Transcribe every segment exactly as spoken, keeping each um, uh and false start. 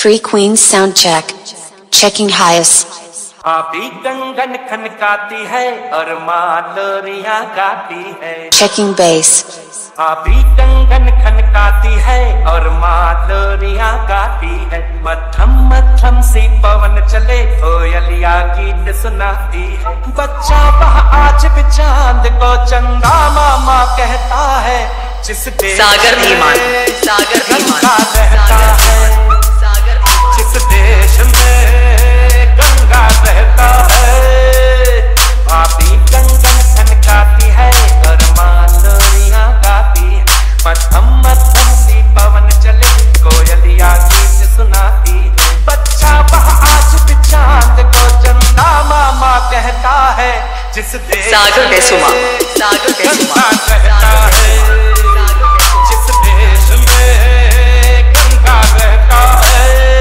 Free Queen sound check. Checking highest. अभी कंगन खनकाती है और माँ लोरियां गाती है। Checking bass. अभी कंगन खनकाती है और माँ लोरियां गाती है। मध्यम मध्यम सी पवन चले कोयलिया गीत सुनाती है। बच्चा वह आज भी चांद को चंदा मामा कहता है। जिस देश सागर धीमान सागर गंगा रहता है, जिस देश में गंगा रहता है। भाभी कंगन खनकाती है और माँ लोरियां गाती है। मध्यम मध्यम सी पवन चले कोयलिया गीत सुनाती है। बच्चा वह आज भी चांद को चंदा मामा कहता है। जिस देश सागर बेसुमा सागर बेसुमा रहता है, जिस देश में गंगा रहता है।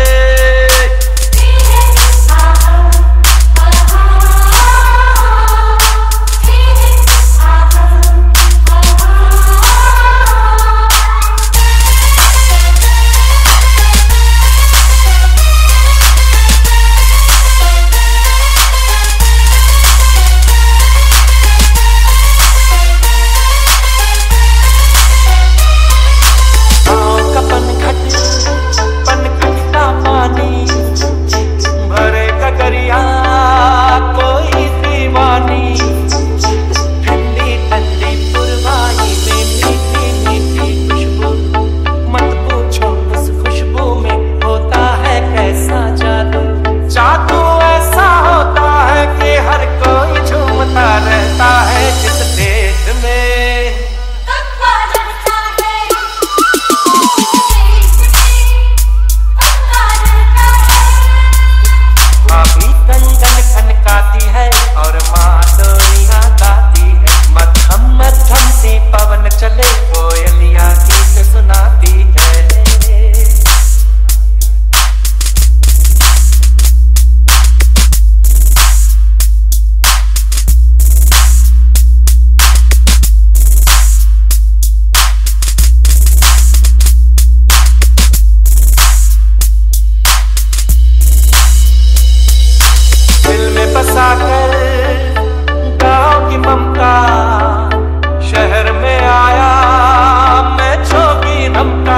गाँव की ममता शहर में आया मैं जोगी रमता।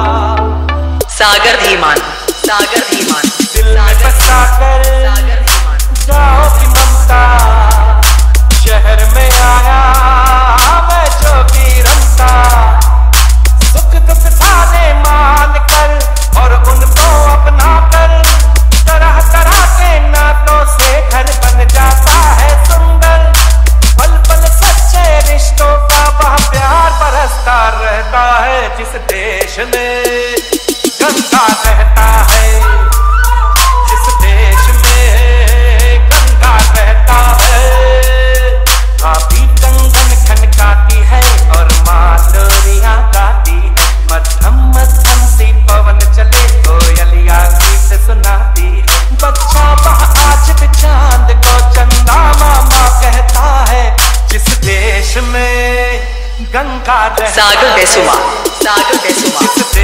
सागर धीमान सागर धीमान दिल में बसा कर गाँव की ममता शहर में आया मैं जोगी रमता। सुख दुख सारे मान कर और उनको अपना कर तरह तरह के नातों से घर बन जाता है सुंदर। पल पल सच्चे रिश्तों का वह प्यार बरसता रहता है। जिस देश में गंगा रहता है, जिस देश में गंगा रहता है। भाभी कंगन खनकाती है और माँ लोरियां गाती है। मध्यम मध्यम सी पवन चले कोयलिया गीत सुनाती है। बच्चा वह आज भी चांद को चंदा मामा कहता है। जिस देश में गंगा रहता है, सागर बेसुमा सागर बेसुमा।